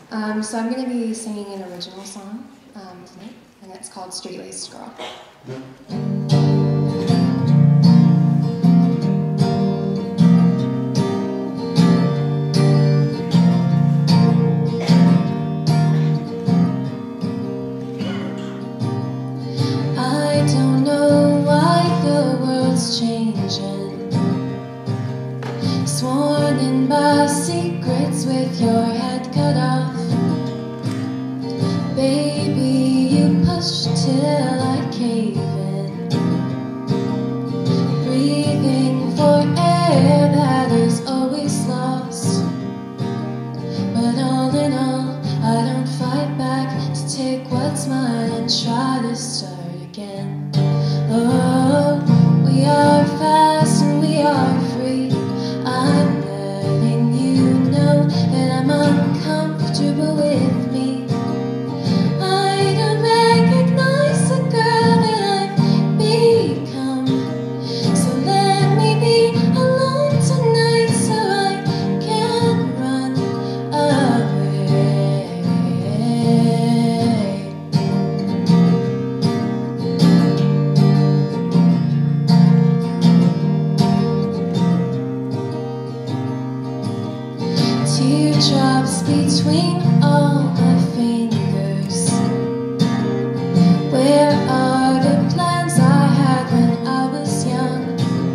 So I'm going to be singing an original song tonight, and it's called Straight Laced Girl. I don't know why the world's changing, sworn in by secrets with your head cut off. Baby, you push till I cave in, breathing for air that is always lost. But all in all, I don't fight back to take what's mine and try to start again. Oh, we are fast and we are free. I'm letting you know that I'm uncomfortable with me. I don't recognize the girl that I've become, so let me be alone tonight so I can run away. Teardrops between all my fingers. Where are the plans I had when I was young?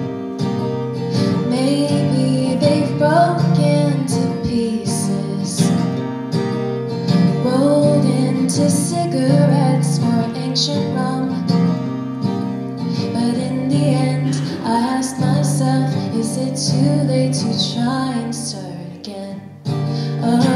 Maybe they've broken to pieces, rolled into cigarettes or ancient rum. But in the end, I asked myself, is it too late to try and start again? Oh,